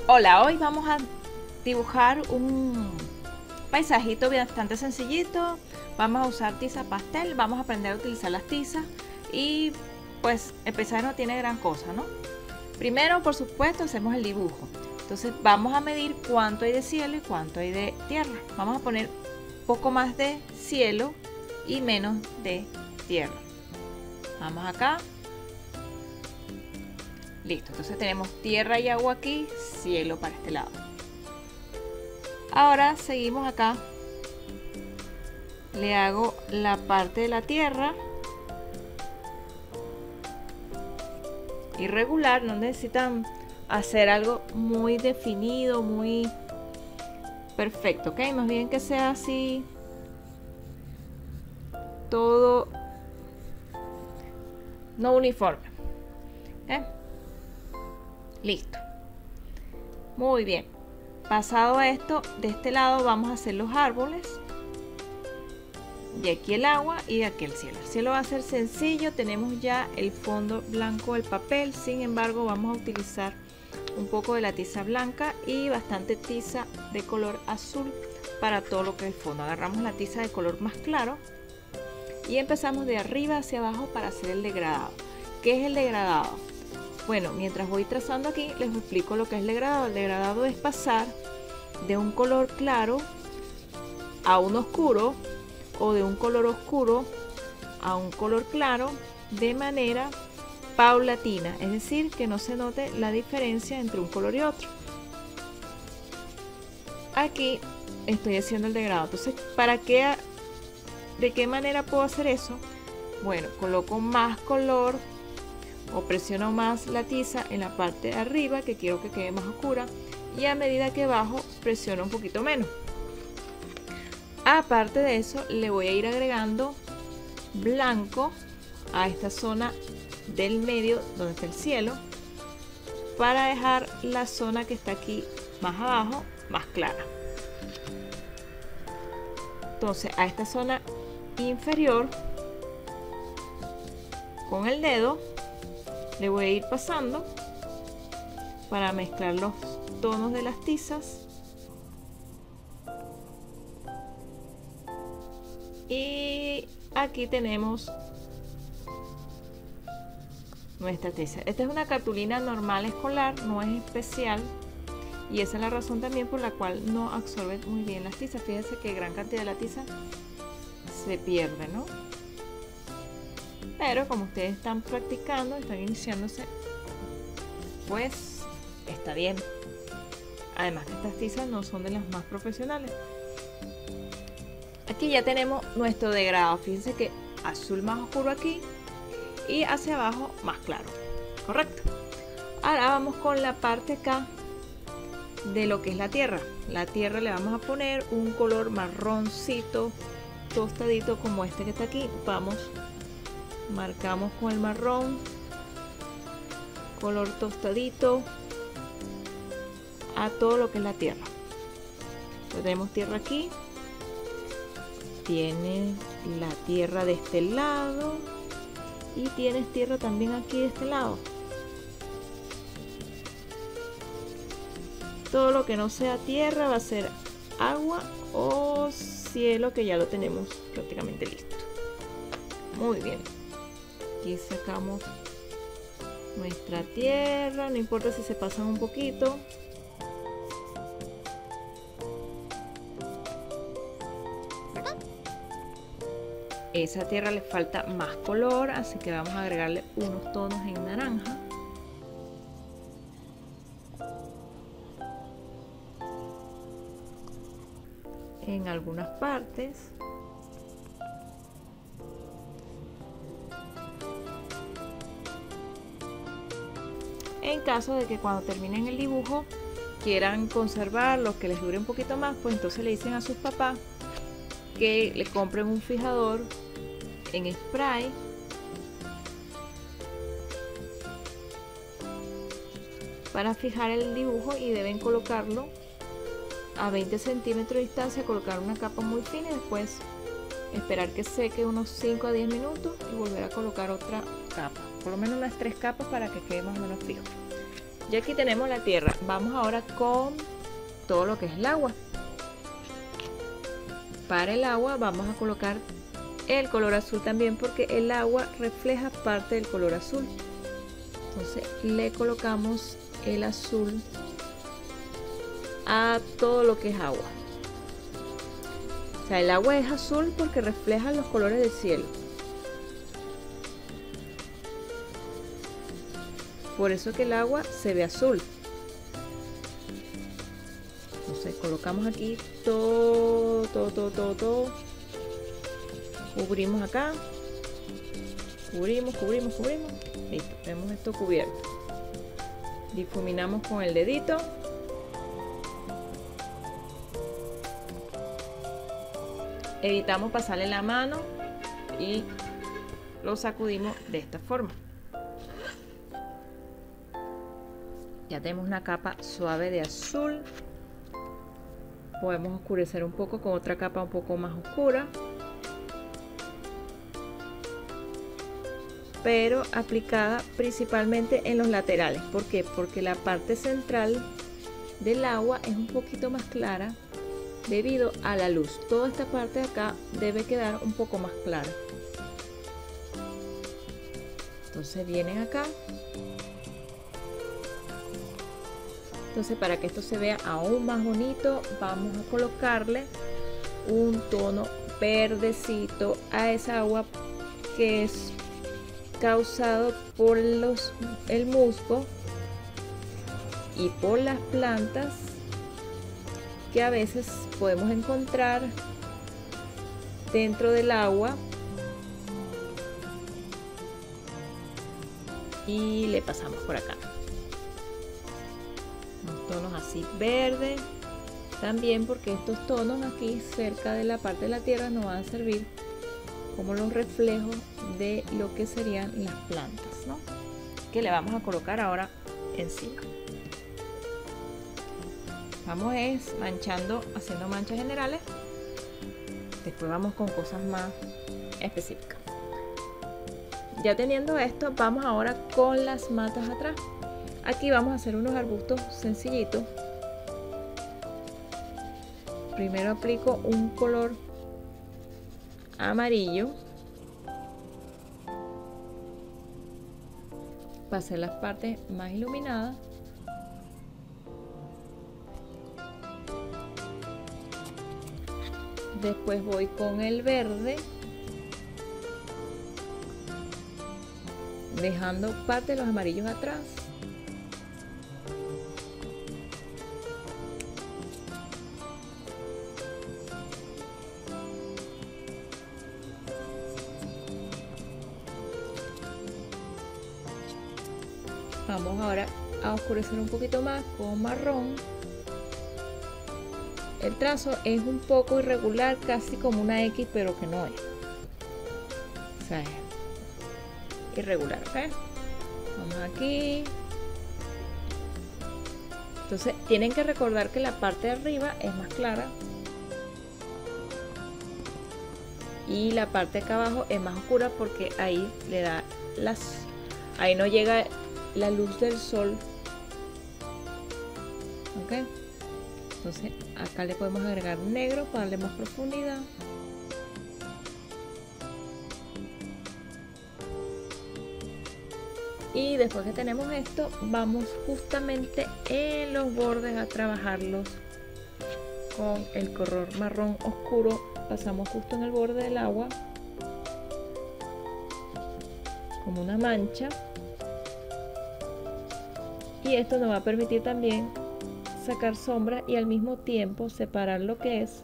Hola, hoy vamos a dibujar un paisajito bastante sencillito. Vamos a usar tiza pastel, vamos a aprender a utilizar las tizas y pues el paisaje no tiene gran cosa, ¿no? Primero, por supuesto, hacemos el dibujo. Entonces vamos a medir cuánto hay de cielo y cuánto hay de tierra. Vamos a poner poco más de cielo y menos de tierra. Vamos acá. Listo, entonces tenemos tierra y agua aquí, cielo para este lado. Ahora seguimos acá. Le hago la parte de la tierra irregular, no necesitan hacer algo muy definido, muy perfecto, ¿ok? Más bien que sea así todo no uniforme. Listo. Muy bien. Pasado esto, de este lado vamos a hacer los árboles. Y aquí el agua y aquí el cielo. El cielo va a ser sencillo, tenemos ya el fondo blanco del papel, sin embargo vamos a utilizar un poco de la tiza blanca y bastante tiza de color azul para todo lo que es el fondo. Agarramos la tiza de color más claro y empezamos de arriba hacia abajo para hacer el degradado. ¿Qué es el degradado? Bueno, mientras voy trazando aquí les explico lo que es el degradado. El degradado es pasar de un color claro a un oscuro o de un color oscuro a un color claro de manera paulatina, es decir, que no se note la diferencia entre un color y otro. Aquí estoy haciendo el degradado. Entonces, ¿de qué manera puedo hacer eso? Bueno, coloco más color o presiono más la tiza en la parte de arriba que quiero que quede más oscura y a medida que bajo presiono un poquito menos. Aparte de eso, le voy a ir agregando blanco a esta zona del medio donde está el cielo para dejar la zona que está aquí más abajo más clara. Entonces a esta zona inferior con el dedo le voy a ir pasando para mezclar los tonos de las tizas. Y aquí tenemos nuestra tiza. Esta es una cartulina normal escolar, no es especial. Y esa es la razón también por la cual no absorbe muy bien las tizas. Fíjense que gran cantidad de la tiza se pierde, ¿no? Pero como ustedes están practicando, están iniciándose, pues está bien. Además que estas tizas no son de las más profesionales. Aquí ya tenemos nuestro degradado. Fíjense que azul más oscuro aquí y hacia abajo más claro. Correcto. Ahora vamos con la parte acá de lo que es la tierra. La tierra le vamos a poner un color marroncito tostadito como este que está aquí. Vamos, marcamos con el marrón, color tostadito a todo lo que es la tierra. Entonces, tenemos tierra aquí. Tiene la tierra de este lado y tienes tierra también aquí de este lado. Todo lo que no sea tierra va a ser agua o cielo, que ya lo tenemos prácticamente listo. Muy bien. Aquí sacamos nuestra tierra, no importa si se pasan un poquito. Esa tierra le falta más color, así que vamos a agregarle unos tonos en naranja. En algunas partes. En caso de que cuando terminen el dibujo quieran conservarlo, que les dure un poquito más, pues entonces le dicen a sus papás que le compren un fijador en spray para fijar el dibujo y deben colocarlo a 20 centímetros de distancia, colocar una capa muy fina y después esperar que seque unos 5 a 10 minutos y volver a colocar otra capa, por lo menos unas 3 capas para que quede más o menos fijo. Ya aquí tenemos la tierra. Vamos ahora con todo lo que es el agua. Para el agua vamos a colocar el color azul también, porque el agua refleja parte del color azul. Entonces le colocamos el azul a todo lo que es agua. O sea, el agua es azul porque refleja los colores del cielo. Por eso que el agua se ve azul. Entonces colocamos aquí todo. Cubrimos acá. Cubrimos. Listo, tenemos esto cubierto. Difuminamos con el dedito. Evitamos pasarle la mano y lo sacudimos de esta forma. Ya tenemos una capa suave de azul. Podemos oscurecer un poco con otra capa un poco más oscura, pero aplicada principalmente en los laterales. ¿Por qué? Porque la parte central del agua es un poquito más clara debido a la luz. Toda esta parte de acá debe quedar un poco más clara. Entonces vienen acá. Entonces, para que esto se vea aún más bonito, vamos a colocarle un tono verdecito a esa agua que es causado por el musgo y por las plantas que a veces podemos encontrar dentro del agua. Y le pasamos por acá unos tonos así verde también, porque estos tonos aquí cerca de la parte de la tierra nos van a servir como los reflejos de lo que serían las plantas, ¿no? Que le vamos a colocar ahora encima. Vamos manchando, haciendo manchas generales. Después vamos con cosas más específicas. Ya teniendo esto, vamos ahora con las matas atrás. Aquí vamos a hacer unos arbustos sencillitos. Primero aplico un color amarillo para hacer las partes más iluminadas. Después voy con el verde, dejando parte de los amarillos atrás. Vamos ahora a oscurecer un poquito más con marrón. El trazo es un poco irregular, casi como una X, pero que no es. O sea, es irregular, ¿ok? Vamos aquí. Entonces tienen que recordar que la parte de arriba es más clara y la parte de acá abajo es más oscura, porque ahí le da ahí no llega la luz del sol, ¿ok? Entonces acá le podemos agregar negro para darle más profundidad. Y después que tenemos esto, vamos justamente en los bordes a trabajarlos con el color marrón oscuro. Pasamos justo en el borde del agua como una mancha, y esto nos va a permitir también sacar sombra y al mismo tiempo separar lo que es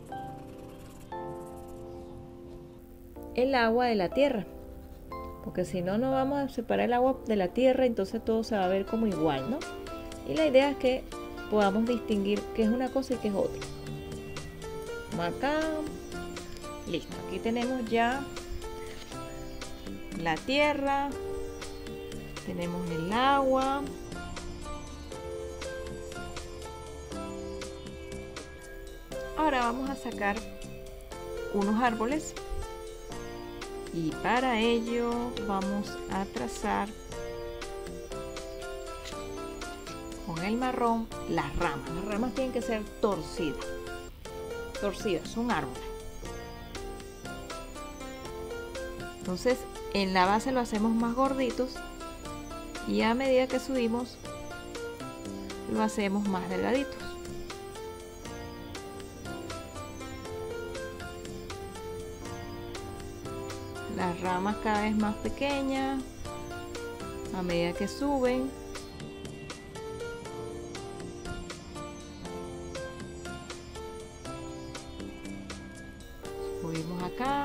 el agua de la tierra, porque si no, no vamos a separar el agua de la tierra, entonces todo se va a ver como igual, ¿no? Y la idea es que podamos distinguir qué es una cosa y qué es otra. Vamos acá. Listo, aquí tenemos ya la tierra, tenemos el agua. Ahora vamos a sacar unos árboles, y para ello vamos a trazar con el marrón las ramas. Las ramas tienen que ser torcidas. Torcidas, son árboles. Entonces en la base lo hacemos más gorditos y a medida que subimos lo hacemos más delgaditos. Las ramas cada vez más pequeñas a medida que suben. Subimos acá.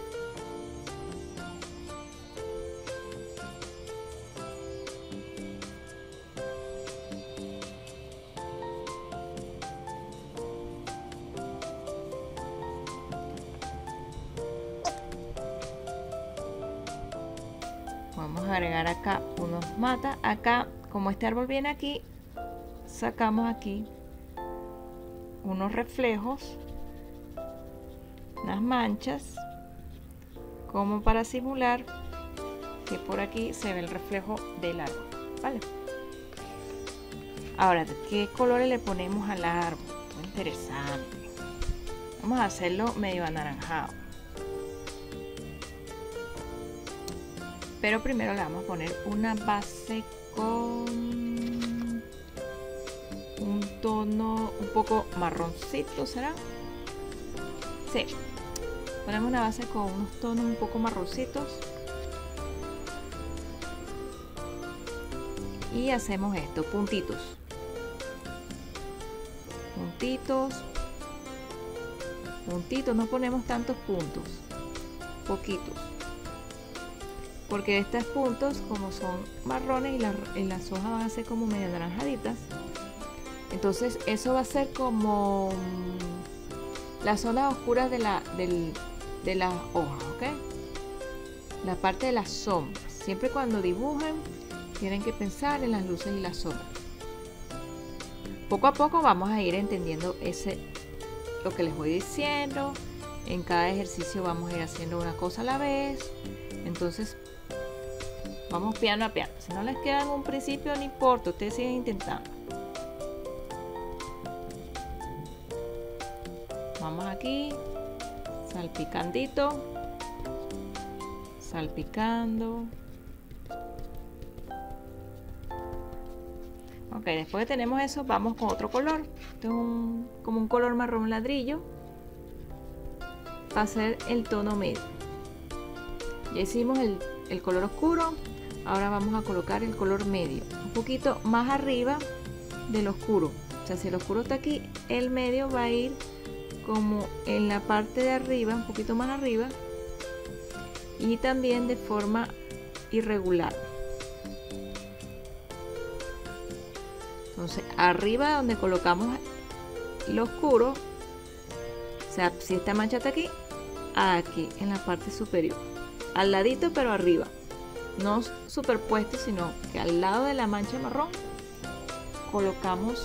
Vamos a agregar acá unos matas. Acá, como este árbol viene aquí, sacamos aquí unos reflejos, unas manchas, como para simular que por aquí se ve el reflejo del árbol, ¿vale? Ahora, ¿qué colores le ponemos al árbol? Muy interesante. Vamos a hacerlo medio anaranjado. Pero primero le vamos a poner una base con un tono un poco marroncito, ¿será? Sí. Ponemos una base con unos tonos un poco marroncitos. Y hacemos esto, puntitos. Puntitos. Puntitos, no ponemos tantos puntos. Poquitos. Porque estos puntos, como son marrones y las hojas van a ser como medio naranjaditas, entonces eso va a ser como las zonas oscuras de las hojas, ¿ok? La parte de las sombras. Siempre cuando dibujen tienen que pensar en las luces y las sombras. Poco a poco vamos a ir entendiendo lo que les voy diciendo. En cada ejercicio vamos a ir haciendo una cosa a la vez. Entonces vamos piano a piano. Si no les queda en un principio, no importa, ustedes siguen intentando. Vamos aquí, salpicandito, salpicando. Ok, después que tenemos eso, vamos con otro color. Este es como un color marrón ladrillo. Va a ser el tono medio. Ya hicimos el color oscuro. Ahora vamos a colocar el color medio, un poquito más arriba del oscuro. O sea, si el oscuro está aquí, el medio va a ir como en la parte de arriba, un poquito más arriba, y también de forma irregular. Entonces, arriba donde colocamos lo oscuro, o sea, si esta mancha está aquí, aquí en la parte superior, al ladito pero arriba. No superpuesto, sino que al lado de la mancha marrón colocamos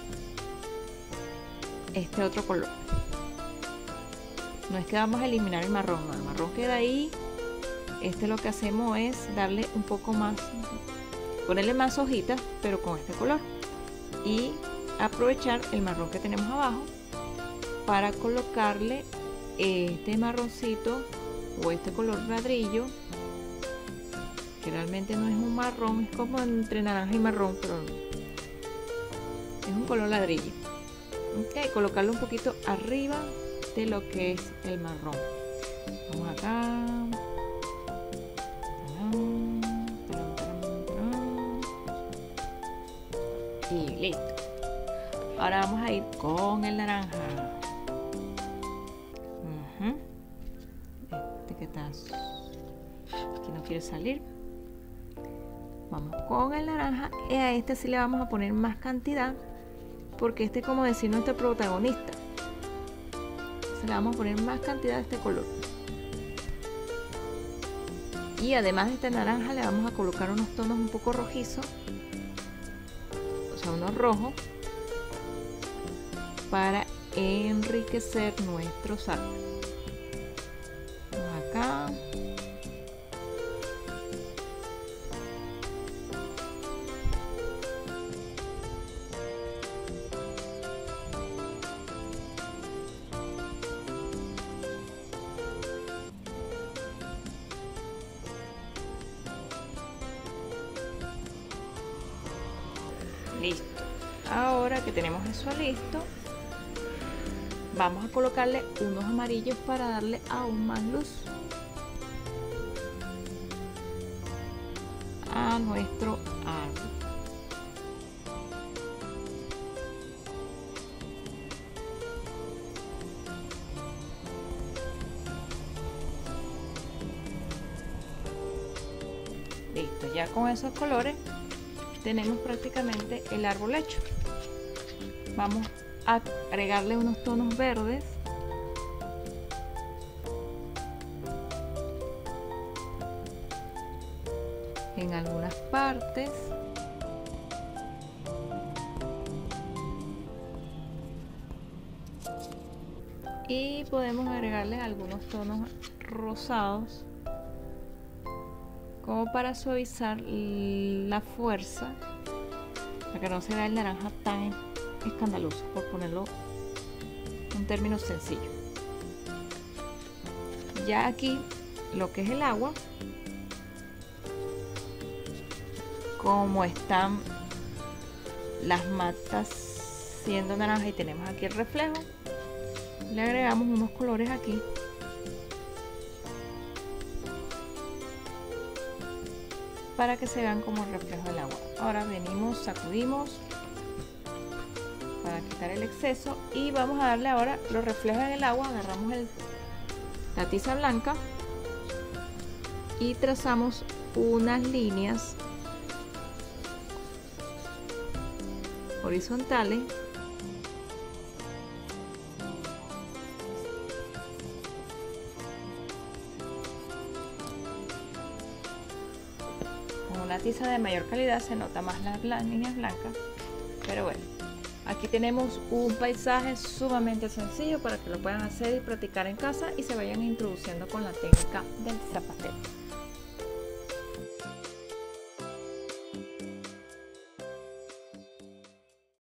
este otro color. No es que vamos a eliminar el marrón, no, el marrón queda ahí. Lo que hacemos es darle un poco más, ponerle más hojitas, pero con este color, y aprovechar el marrón que tenemos abajo para colocarle este marroncito o este color ladrillo, que realmente no es un marrón, es como entre naranja y marrón, pero es un color ladrillo. Ok, colocarlo un poquito arriba de lo que es el marrón. Vamos acá. Y listo. Ahora vamos a ir con el naranja. Que está aquí, no quiere salir. Vamos con el naranja, y a este sí le vamos a poner más cantidad, porque este es como decir nuestro protagonista. Se le vamos a poner más cantidad de este color. Y además de este naranja le vamos a colocar unos tonos un poco rojizos, o sea, unos rojos, para enriquecer nuestros árboles. Vamos acá. Ahora que tenemos eso listo, vamos a colocarle unos amarillos para darle aún más luz a nuestro árbol. Listo, ya con esos colores tenemos prácticamente el árbol hecho. Vamos a agregarle unos tonos verdes en algunas partes. Y podemos agregarle algunos tonos rosados como para suavizar la fuerza, para que no se vea el naranja tan escandaloso, por ponerlo en términos sencillos. Ya aquí lo que es el agua, como están las matas siendo naranja y tenemos aquí el reflejo, le agregamos unos colores aquí para que se vean como el reflejo del agua. Ahora venimos, sacudimos para quitar el exceso y vamos a darle ahora los reflejos en el agua. Agarramos la tiza blanca y trazamos unas líneas horizontales con una tiza de mayor calidad. Se nota más las líneas blancas, pero bueno, aquí tenemos un paisaje sumamente sencillo para que lo puedan hacer y practicar en casa y se vayan introduciendo con la técnica del zapatero.